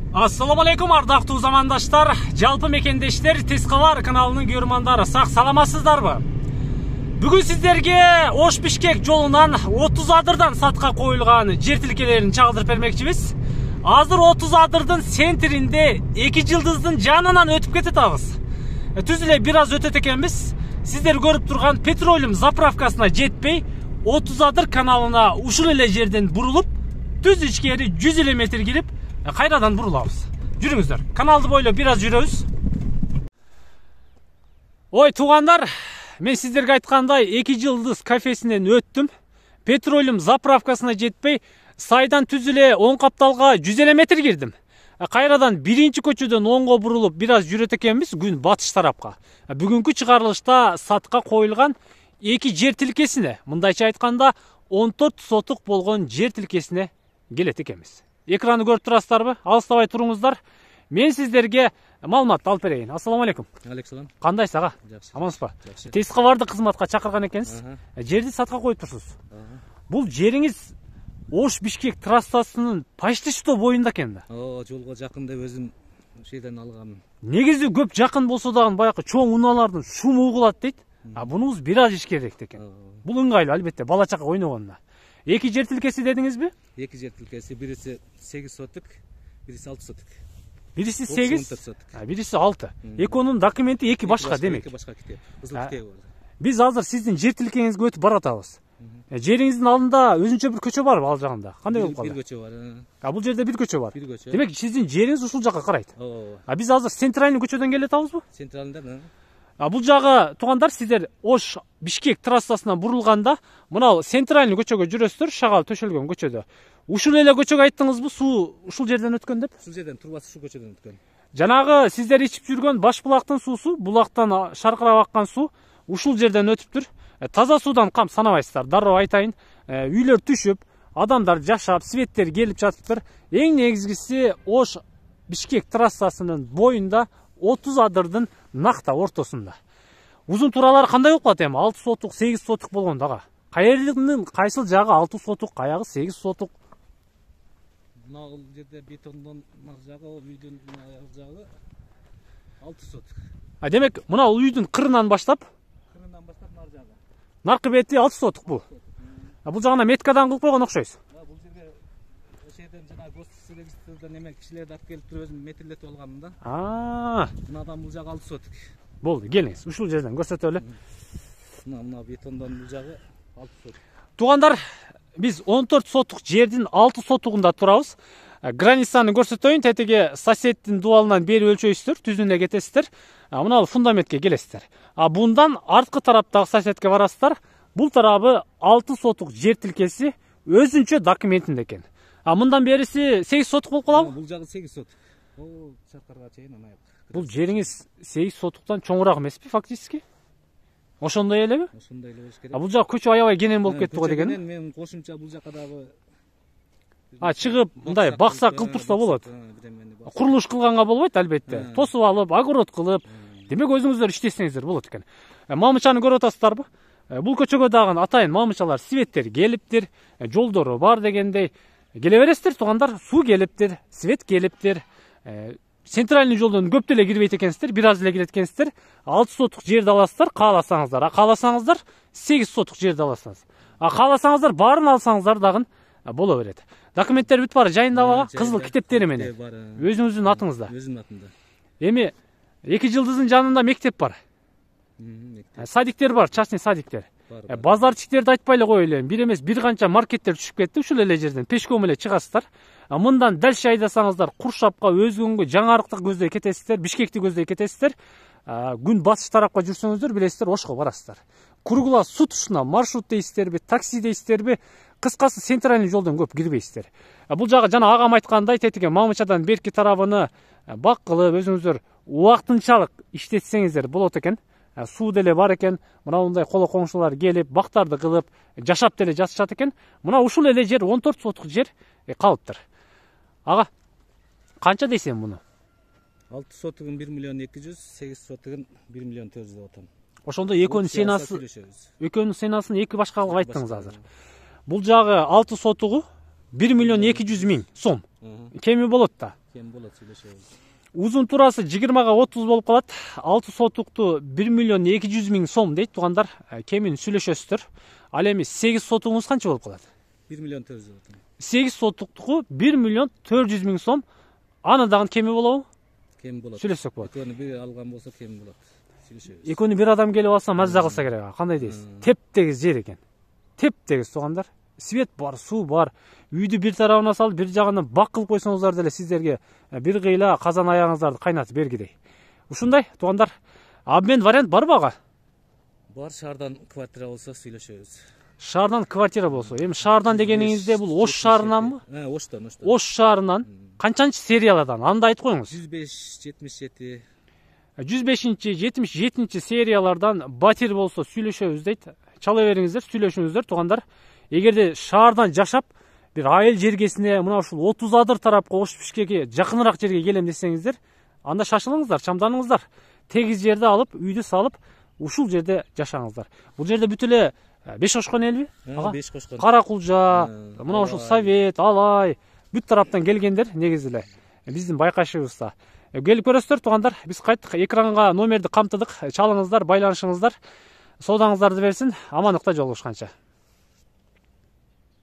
Assalamu alaikum ардактуу замандаштар, жалпы мекендештер, Тескалар каналынын көрөрмандары, сак саламатсыздарбы? Бүгүн сиздерге Ош Бишкек жолунан 30 адырдан сатка коюлган жер тилкелерин чагылдырып бермекчибиз. Азыр 30 адырдын центринде 2 жылдыздын жанынан өтүп кетебиз. Түз эле бир аз өтөт экенбиз. Сиздер көрүп турган петролиум заправкасына жетпей, 30 адыр каналына ушул эле жерден бурулуп, түз ичкери 100 эле метр кирип, кайрадан бурулабыз. Жүрүңүздөр. Каналды бойлоп бир аз жүрөбүз. Ой, туугандар, мен сиздерге айткандай 2 жылдыз кафесинен өттүм. Петролиум заправкасына жетпей, сайдан түз эле оң капталга 100 эле метр кирдим. Кайрадан биринчи көчөдөн оңго бурулуп бир аз жүрөт экенбиз күн батыш тарапка. Бүгүнкү чыгарылышта сатка коюлган 2 жер тилкесине, мындайча айтканда 14 сотук болгон жер тилкесине келет экенбиз. Экранды көрүп турасыздарбы? Алыстабай туруңуздар. Мен сиздерге маалымат алып берейин. Ассаламу алейкум. Алейкум. Кандайсыз ага? Жакшы. Амансызбы? Жакшы. Тескаларды кызматка чакырган экенсиз. Жерди сатка коюп турсуз. Бул жериңиз Ош Бишкек трассасынын почти что боюнда экен да. Жолго жакын деп өзүм шейден алгам. Негизи көп жакын болсо дагы баягы чоң унаалардын шуму угулат дейт. Бунубуз бир аз ишкерек экен. Бул ыңгайлуу албетте, бала чака ойногонуна. 2 жер тилкеси дедиңизби? 2 жер тилкеси, бириси 8 сотук, бириси 6 сотук. Бириси 8, сотук. Бириси 6. Экөөнүн документи 2 башка демек. 2 башка китеп. Ызыл китеби бар. Биз азыр сиздин жер тилкеңизге өтүп баратабыз. Жериңиздин алдында өзүнчө бир көчө барбы ал жагында? Кандай болуп калды? Бир көчө бар. Бул жерде бир көчө бар. Бир көчө. Демек сиздин жериңиз ушул жакка карайт. Биз азыр центральный көчөдөн келе атабызбы? Централында. Бул жагы туугандар, сиздер Ош Бишкек трассасынан бурулганда, мына центральный көчөгө жүрөсүздөр, шагал төшөлгөн көчөдө. Ушул эле көчөгө айттыңызбы, суу ушул жерден өткөн деп? Ушул жерден, турбасы ушул көчөдөн өткөн. Жанагы сиздер ичип жүргөн баш булактын суусу, булактан шаркырап аккан суу ушул жерден өтүптүр. Таза суудан кам санабайсыздар, дароо айтайын. Үйлөр түшүп, адамдар жашап, светтер келип жатыптыр. Эң негизгиси Ош Бишкек трассасынын боюнда 30 адырдын накта ортосунда. Узун туралары кандай болуп калат эми? 6 сотук, 8 сотук болгондо ага. Кайердин кайсыл жагы 6 сотук, каягы 8 сотук? Мына жерде бетондон жагы, үйдүн жагы 6 сотук. Демек, мына үйдүн кырынан баштап нар жагы. Наркы бети 6 сотук бул. Бул жагына меткадан кылып койгон окшойсуз. Бул жерге ошеден жана госрегистрден эме кишилерди алып келип туруп өзүм метрлетип алгам да. Мынадан бул жагы 6 сотук. Болду, келиңиз. Ушул жерден көрсөтөлү. Мына бетондон бул жагы 6 сотук. Туугандар, биз 14 сотук жердин 6 сотугунда турабыз. Границаны көрсөтөйүн, тетиги соседтин дубалынан бери өлчөйсүздөр, түзүнө кетесиздер. Мына фундаментке келесиздер. Бундан арткы тараптагы соседке барасыздар. Бул тарабы 6 сотук жер тилкеси өзүнчө документинде экен. Мындан бериси 8 сотук болуп калабы? Бул жагы 8 сотук. Чакырга чейин анай. Бул жериңиз 8 сотуктан чоңураак эмеспи фактически? Ошондой элеби? Ошондой эле болуш керек. Бул жак көчө аябай кенен болуп кетти го деген. Мен кошумча бул жака дагы чыгып мындай баксак кылып турса болот. Курулуш кылганга болбойт албетте. Тосуп алып, огород кылып, демек өзүңүздөр иштесеңиздер болот экен. Мамычаны көрүп атасыздарбы? Бул көчөгө дагы атайын мамычалар, светтер келиптир, жолдору бар дегендей. Келе бересиздер туугандар, суу келиптир, свет келиптир. Центральный жолдон көп деле кирбейт экенсиздер, бир аз эле кирет экенсиздер. 6 сотук жерди аласыздар, кааласаңыздар. Кааласаңыздар 8 сотук жерди аласыңыз. Кааласаңыздар баарын алсаңыздар дагы боло берет. Документтер бүт бар, жайындабага, кызыл китептери менен. Өзүңүздүн атыңызда. Өзүмдүн атымда. Эми 2 жылдыздын жанында мектеп бар. Садиктер бар, частный садиктер. Базарчиктерди айтпай эле коелу. Бир эмес, бир канча маркеттер түшүп кетти, ушул эле жерден пешком эле чыгасыздар. Мындан дальше айдасаңыздар Куршапка, Өзгөнгө, Жаңарыкты көздөй кетесиздер, Бишкекти көздөй кетесиздер. Күн батыш тарапка жүрсөңүздөр билесиздер, Ошко барасыздар. Кругла суу тушуна маршрут дейсиздерби, такси дейсиздерби, кыскасы центральный жолдон көп кирбейсиздер. Бул жагы жана агам айткандай, тетиги Мамычадан берки тарабыны бак кылып, өзүңүздөр убактынчалык иштетсеңиздер болот экен. Суу деле бар экен. Мына мындай коло коңшулар келип, бактарды кылып, жашап деле жатышат экен. Мына ушул эле жер 14 сотук жер калыптыр. Ага, канча дейсең муну? 6 сотугун 1 миллион 200, 8 сотугун 1 миллион 400 деп атам. Ошондо экөөнүн ценасын 2 башка кылып айттыңыз азыр. Бул жагы 6 сотугу 1 миллион 200 миң сом. Кеми болот да. кем болот сүйлөшөбүз. Узун турасы 20-га 30 болуп калат. 6 сотукту 1 миллион 200 миң сом дейт туугандар. Кемин сүйлөшөсүздөр. Ал эми 8 сотугуңуз канча болуп калат? 1 миллион 400 болот. 8 сотуктугу 1 миллион 400 миң сом. Аны дагы кеми болобу? Кем болот. Сүйлөшсөк болот. Экөөнү бир алган болсо кем болот. Сүйлөшөбүз. Экөөнү бир адам келип алса маза кылса керек. Кандай дейсиз? Теп-тегиз жер экен. Теп-тегиз туугандар. Свет бар, суу бар. Үйдү бир тарабына салып, бир жагынан бак кылып койсоңуздар деле сиздерге бир кыйла казан аяңыңыздарды кайнатып бергидей. Ушундай туугандар. Обмен вариант барбы ага? Бар, шаардан квартира болсо сүйлөшөбүз. Шаардан квартира болсо. Эми шаардан дегениңизде бул Ош шаарынанбы? Оштон. Ош шаарынан. Канчанчы сериялардан? Аны да айтып коюңуз. 105-77. 105-77 сериялардан батир болсо сүйлөшөбүз дейт. Чала бериңиздер, сүйлөшүңүздөр туугандар. Эгерде шаардан жашап, бир айыл жергесине мына ушул 30 адыр тарапка Ош Бишкекке жакыныраак жерге келем десеңиздер, анда шашылыңыздар, чамданыңыздар. Тегиз жерде алып, үйдү салып, ушул жерде жашаңыздар. Бул жерде бүт эле 5 кошкон элби? 5 кошкон. Каракулжа, мына ушул Совет, Алай, бүт тараптан келгендер негизи эле. Биздин байкашыбызда. Келип көрөсүздөр туугандар. Биз кайттык, экранга номерди камтыдык. Чалыңыздар, байланышыңыздар. Соодаңыздарды берсин. Амандыкта жолугушканча.